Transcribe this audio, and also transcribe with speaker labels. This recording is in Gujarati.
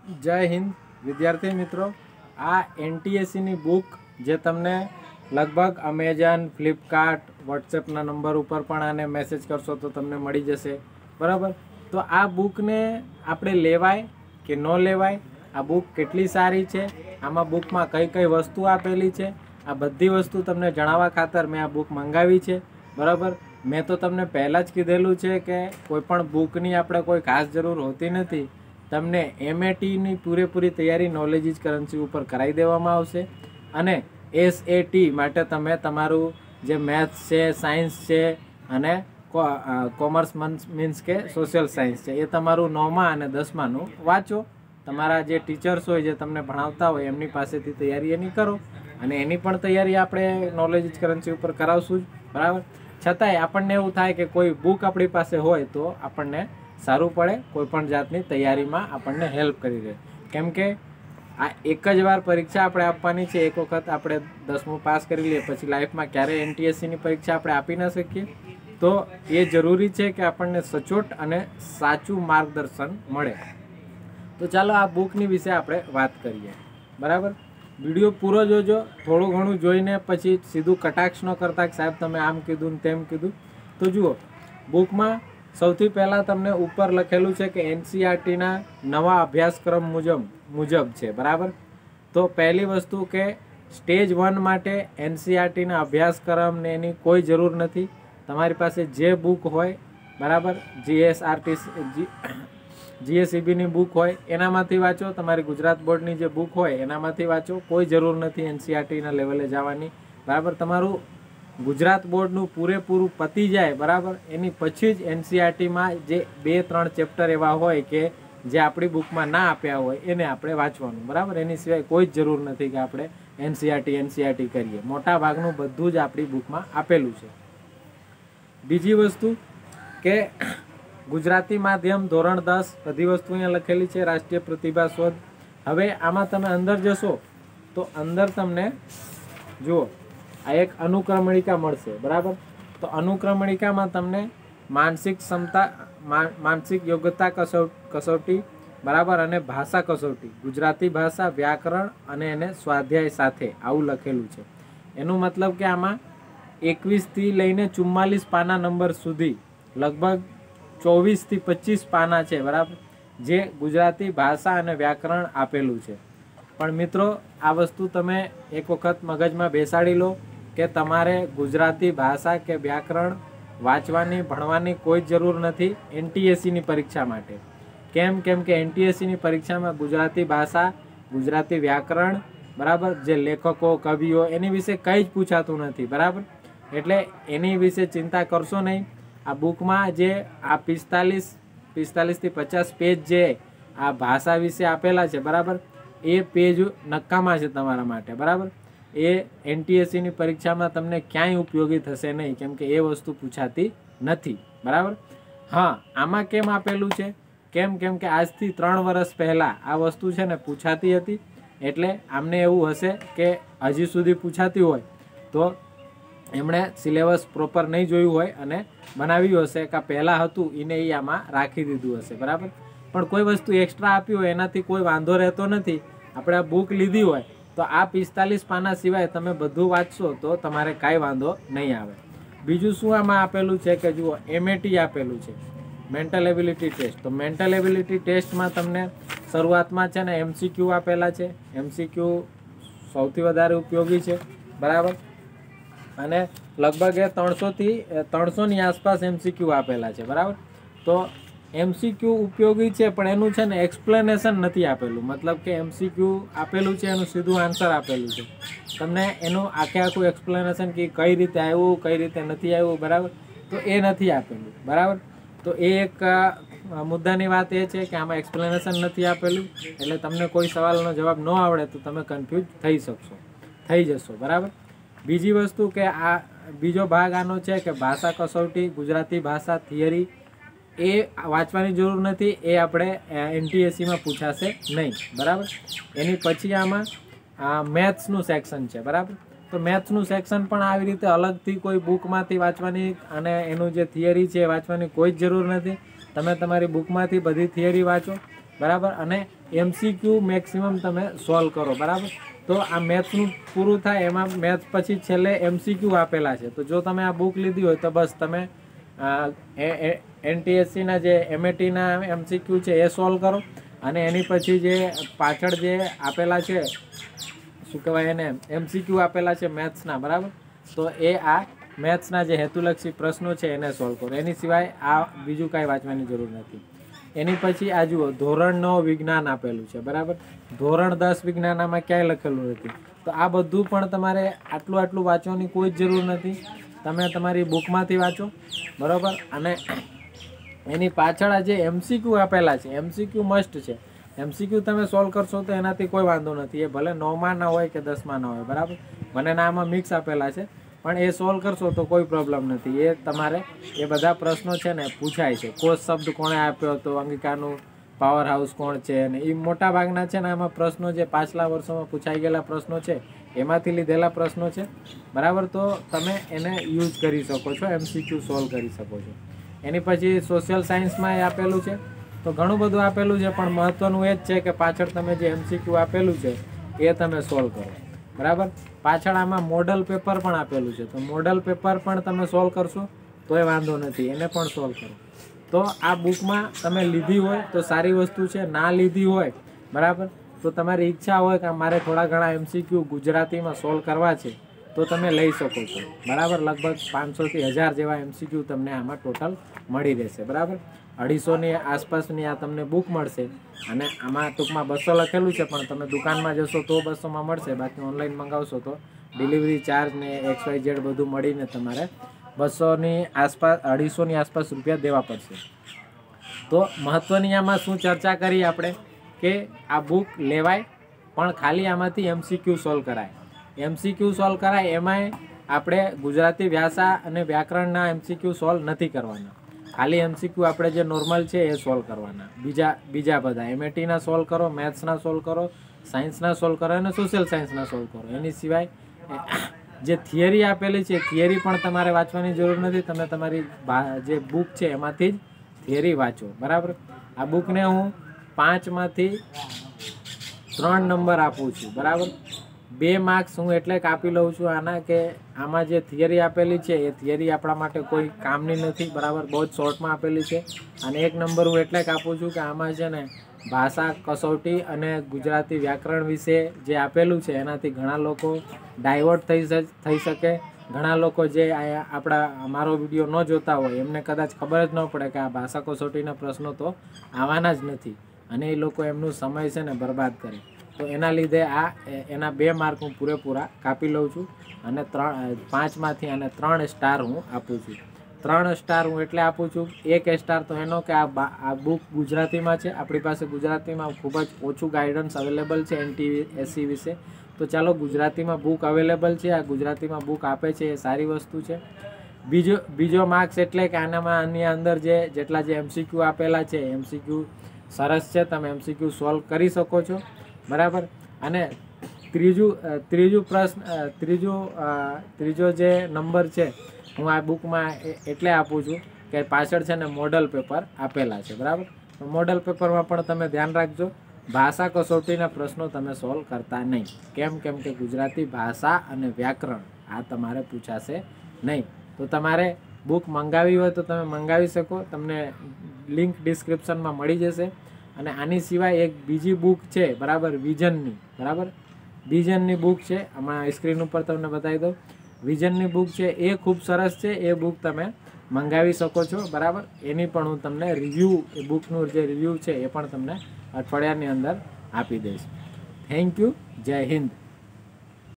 Speaker 1: जय हिंद विद्यार्थी मित्रों। आ एनटीएससी नी बुक जे तमने लगभग अमेजन, फ्लिपकार्ट, व्हाट्सएपना नंबर पर पण आने मैसेज करशो तो तमने मળી जशे, बराबर। तो आ बुक ने आपणे लेवाय के न लेवाय, आ बुक केटली सारी छे, आमा बुक में कई कई वस्तु आपेली छे, आ बधी वस्तु तमने जणाववा खातर मैं आ बुक मंगावी छे, बराबर। मैं तो तमने पहला ज कीधेलुं छे के कोईपण बुकनी आपणे कोई खास जरूर होती नथी। तमने एमएटी नी पूरेपूरी तैयारी नॉलेज इज करन्सी पर कराई देवामां आवशे अने एसएटी माटे तमे तमारुं जे मैथ्स छे, साइंस छे अने कॉमर्स मीन्स के सोशियल साइंस छे, ए तमारुं 9मा अने 10मानुं वाँचो। तमारा जे टीचर्स होय जे तमने भणावता होय एमनी पासेथी तैयारी एनी करो अने एनी पण तैयारी आपणे नॉलेज इज करन्सी पर करावशुं, बराबर। छतांय आपणने एवुं थाय के कोई बुक आपणी पासे होय तो आपणने सारूं पड़े, कोईपण जातनी तैयारीमां आपणने हेल्प करी दे। केम के आ एक ज वार परीक्षा आपणे आपवानी छे, एक वखत आपणे 10मुं पास करी लीए पछी लाइफमां क्यारे एनटीएससी नी परीक्षा आपणे आपी न शकीए। तो ए जरूरी छे के आपणने सचोट अने साचुं मार्गदर्शन मळे। तो चालो आ बुकनी विषे आपणे वात करीए, बराबर। विडियो पूरो जोजो, थोड़ुं घणुं जोईने पछी सीधुं कटाक्ष न करता के साहेब तमे आम कीधुं ने तेम कीधुं। तो जुओ, बुकमां सौथी पहला तमने ऊपर लखेलू है कि एनसीईआरटी ना नवा अभ्यासक्रम मुजब है, बराबर। तो पहली वस्तु के स्टेज 1 माटे एनसीईआरटी ना अभ्यासक्रम ने एनी कोई जरूर नहीं। तमारी पासे जे बुक होय, बराबर, जीएसईबी नी बुक होय एनामांथी वाँचो, तमारी गुजरात बोर्ड नी जे बुक होय एनामांथी वाँचो। कोई जरूर नहीं एनसीईआरटी ना लेवले जवानी, बराबर। तमारुं गुजरात बोर्डનું પૂરેપૂરું પતી જાય, બરાબર, એની પછી જ એનસીઈઆરટીમાં જે 2-3 ચેપ્ટર એવા હોય કે જે આપણી બુકમાં ના આપ્યા હોય એને આપણે વાંચવાનું, બરાબર। એની સિવાય કોઈ જ જરૂર નથી કે આપણે એનસીઈઆરટી કરીએ। મોટા ભાગનું બધું જ આપણી બુકમાં આપેલું છે। બીજી વસ્તુ કે ગુજરાતી માધ્યમ ધોરણ 10 બધી વસ્તુ અહીંયા લખેલી છે, રાષ્ટ્રીય પ્રતિભા શોધ। હવે આમાં તમે અંદર જશો તો અંદર તમને જુઓ आ एक अनुक्रमणिका मळशे, बराबर। तो अनुक्रमणिका में तमने मानसिक क्षमता, मानसिक योग्यता कसोटी, बराबर, अने भाषा कसोटी, गुजराती भाषा, व्याकरण अने एने स्वाध्याय साथे आवुं लखेलुं छे। एनो मतलब के आमां 21 थी लईने 44 पाना नंबर सुधी लगभग 24 थी 25 पाना छे, बराबर, जे गुजराती भाषा अने व्याकरण आपेलुं छे। पण मित्रों आ वस्तु तमे एक वखत मगजमां बेसाड़ी लो के तमारे गुजराती भाषा के व्याकरण वाँचवानी भणवानी कोई जरूर नहीं एनटीएससी नी परीक्षा माटे। केम के एनटीएससी नी परीक्षा में गुजराती भाषा, गुजराती व्याकरण, बराबर, जे लेखकों कविओ एनी विषे कई ज पूछातुं नथी, बराबर। एटले एनी विषे चिंता करशो नहीं। आ बुक में जे आ 45 थी 50 पेज जे आ भाषा विषे आपेला छे, बराबर, ए पेज नक्कामा छे तमारा माटे, बराबर। ए एनटीएससी नी परीक्षा में तमने क्यांय उपयोगी थशे नहीं, केम के ए वस्तु पूछाती नथी, बराबर। हाँ, आमा केम आपेलुं छे, केम के आज थी 3 वर्ष पहला आ वस्तु छे ने पूछाती हती, एटले आमने एवुं हशे के हजी सुधी पूछाती होय तो एमणे सिलेबस प्रोपर नहीं जोयुं होय अने बनाव्युं हशे के पहला हतुं एने ई आमां राखी दीधुं हशे, बराबर। पण कोई वस्तु एक्स्ट्रा आपी होय एनाथी कोई वांधो रहेतो नथी। आपणे आ बुक लीधी होय तो आ 45 पाना सिवाय तमे बधुं वाँचशो तो तमारे कांई वांधो नहीं आवे। बीजुं शुं आमां आपेलुं छे के जुओ एमएटी आपेलुं छे, मेंटल एबिलिटी टेस्ट। तो मेंटल एबिलिटी टेस्ट में तमने शरूआतमां छे ने एमसीक्यू आपेला छे। एमसीक्यू सौथी वधारे उपयोगी छे, बराबर, अने लगभग 300 नी आसपास एमसीक्यू आपेला छे, बराबर। तो एमसीक्यू उपयोगी है पण एनु छे ने एक्सप्लेनेशन नहीं आपेलू, मतलब के एमसीक्यू आपेलू है एनु सीधुं आंसर आपेलू है, तमने एनु आखे आखुं एक्सप्लेनेशन कि कई रीते आव्युं कई रीते नहीं आव्युं, बराबर, तो ए नहीं आपेलू, बराबर। तो एक मुद्दानी वात ए छे के आमां एक्सप्लेनेशन नहीं आपेलू एटले तमने कोई सवालनो जवाब न आवड़े तो तमे कन्फ्यूज थई जशो, बराबर। बीजी वस्तु के आ बीजो भाग आनो छे के भाषा कसोटी, गुजराती भाषा थियरी, ए वाँचवानी जरूर नहीं, ए आपणे एनटीएससी में पूछाशे नहीं, बराबर। एनी पछी आमां मैथ्सनुं सेक्शन है, बराबर। तो मैथ्सनुं सेक्शन पण आवी रीते अलगथी कोई बुकमांथी वाँचवानी अने एनुं जे थियरी छे वाँचवानी कोई ज जरूर नहीं। तमे तमारी बुकमांथी बधी थियरी वाँचो બરાબર, અને MCQ મેક્સિમમ તમે સોલ્વ કરો, બરાબર. તો આ મેથ્સનું પૂરું થાય, એમાં મેથ્સ પછી છેલ્લે MCQ આપેલા છે. તો જો તમે આ બુક લીધી હોય તો બસ તમે NTSCના જે MATના MCQ છે એ સોલ્વ કરો, અને એની પછી જે પાછળ જે આપેલા છે, શું કહેવાય એને, MCQ આપેલા છે મેથ્સના, બરાબર. તો એ આ મેથ્સના જે હેતુલક્ષી પ્રશ્નો છે એને સોલ્વ કરો. એની સિવાય આ બીજું કાંઈ વાંચવાની જરૂર નથી. એની પછી આ જુઓ, ધોરણ 9 વિજ્ઞાન આપેલું છે, બરાબર. ધોરણ 10 વિજ્ઞાનમાં ક્યાંય લખેલું નથી. તો આ બધું પણ તમારે આટલું વાંચવાની કોઈ જ જરૂર નથી. તમે તમારી બુકમાંથી વાંચો, બરાબર. અને એની પાછળ આ જે MCQ આપેલા છે, MCQ મસ્ટ છે. MCQ તમે સોલ્વ કરશો તો એનાથી કોઈ વાંધો નથી. એ ભલે 9માં ના હોય કે 10માં ના હોય, બરાબર. બંનેના આમાં મિક્સ આપેલા છે, પણ એ સોલ્વ કરશો તો કોઈ પ્રોબ્લેમ નથી. એ તમારે એ બધા પ્રશ્નો છે ને પૂછાય છે. કોષ શબ્દ કોણે આપ્યો હતો, અંગિકાનું પાવર હાઉસ કોણ છે, અને એ મોટા ભાગના છે ને આમાં પ્રશ્નો જે પાછલા વર્ષોમાં પૂછાઈ ગયેલા પ્રશ્નો છે એમાંથી લીધેલા પ્રશ્નો છે, બરાબર. તો તમે એને યુઝ કરી શકો છો, MCQ સોલ્વ કરી શકો છો. એની પછી સોશિયલ સાયન્સમાં એ આપેલું છે. તો ઘણું બધું આપેલું છે, પણ મહત્ત્વનું એ જ છે કે પાછળ તમે જે MCQ આપેલું છે એ તમે સોલ્વ કરો, બરાબર. પાછળ આમાં મોડલ પેપર પણ આપેલું છે. તો મોડલ પેપર પણ તમે સોલ્વ કરશો તોય વાંધો નથી, એને પણ સોલ્વ કરો. તો આ બુકમાં તમે લીધી હોય તો સારી વસ્તુ છે, ના લીધી હોય, બરાબર, તો તમારી ઈચ્છા હોય કે મારે થોડા ઘણા MCQ ગુજરાતીમાં સોલ્વ કરવા છે તો તમે લઈ શકો છો, બરાબર. લગભગ 500 થી 1000 જેવા MCQ તમને આમાં ટોટલ મળી રહેશે, બરાબર. 250ની આસપાસની આ તમને બુક મળશે, અને આમાં ટૂંકમાં 200 લખેલું છે, પણ તમે દુકાનમાં જશો તો 200માં મળશે. બાકી ઓનલાઈન મંગાવશો તો ડિલિવરી ચાર્જ ને XYZ બધું મળીને તમારે 200ની આસપાસ, 250ની આસપાસ રૂપિયા દેવા પડશે. તો મહત્ત્વની આમાં શું ચર્ચા કરી આપણે કે આ બુક લેવાય, પણ ખાલી આમાંથી MCQ સોલ્વ કરાય. MCQ સોલ્વ કરાય એમાંય આપણે ગુજરાતી ભાષા અને વ્યાકરણના MCQ સોલ્વ નથી કરવાના. ખાલી MCQ આપણે જે નોર્મલ છે એ સોલ્વ કરવાના. બીજા બધા MATના સોલ્વ કરો, મેથ્સના સોલ્વ કરો, સાયન્સના સોલ્વ કરો અને સોશિયલ સાયન્સના સોલ્વ કરો. એની સિવાય જે થિયરી આપેલી છે થિયરી પણ તમારે વાંચવાની જરૂર નથી. તમે તમારી જે બુક છે એમાંથી જ થિયરી વાંચો, બરાબર. આ બુકને હું 5માંથી 3 નંબર આપું છું, બરાબર. 2 માર્ક્સ હું એટલે કાપી લઉં છું આના કે આમાં જે થિયરી આપેલી છે એ થિયરી આપણા માટે કોઈ કામની નથી, બરાબર. બહુ જ શોર્ટમાં આપેલી છે. અને 1 નંબર હું એટલે કાપું છું કે આમાં છે ને ભાષા કસોટી અને ગુજરાતી વ્યાકરણ વિશે જે આપેલું છે એનાથી ઘણા લોકો ડાયવર્ટ થઈ શકે. ઘણા લોકો જે મારો વિડીયો ન જોતા હોય એમને કદાચ ખબર જ ન પડે કે આ ભાષા કસોટીના પ્રશ્નો તો આવવાના જ નથી, અને એ લોકો એમનું સમય છે ને બરબાદ કરે. તો એના લીધે એના 2 માર્ક હું પૂરેપૂરા કાપી લઉં છું, અને 5માંથી અને 3 સ્ટાર હું આપું છું. 3 સ્ટાર હું એટલે આપું છું, 1 સ્ટાર તો એનો કે આ બુક ગુજરાતીમાં છે. આપણી પાસે ગુજરાતીમાં ખૂબ જ ઓછું ગાઈડન્સ અવેલેબલ છે NTSC વિશે. તો ચાલો, ગુજરાતીમાં બુક અવેલેબલ છે, આ ગુજરાતીમાં બુક આપે છે એ સારી વસ્તુ છે. બીજો માર્ક્સ એટલે કે આની અંદર જેટલા જે MCQ આપેલા છે MCQ સરસ છે, તમે MCQ સોલ્વ કરી શકો છો, બરાબર. અને ત્રીજો જે નંબર છે હું આ બુકમાં એટલે આપું છું કે પાછળ છે ને મોડલ પેપર આપેલા છે, બરાબર. મોડલ પેપરમાં પણ તમે ધ્યાન રાખજો, ભાષા કસોટીના પ્રશ્નો તમે સોલ્વ કરતા નહીં. કેમ કે ગુજરાતી ભાષા અને વ્યાકરણ આ તમારે પૂછાશે નહીં. તો તમારે બુક મંગાવી હોય તો તમે મંગાવી શકો, તમને લિંક ડિસ્ક્રિપ્શનમાં મળી જશે. અને આની સિવાય એક બીજી બુક છે, બરાબર, વિઝનની બુક છે. આમાં સ્ક્રીન ઉપર તમને બતાવી દઉં. વિઝનની બુક છે એ ખૂબ સરસ છે, એ બુક તમે મંગાવી શકો છો, બરાબર. એની પણ હું તમને એ બુકનું જે રિવ્યૂ છે એ પણ તમને અઠવાડિયાની અંદર આપી દઈશ. Thank you. જય હિન્દ.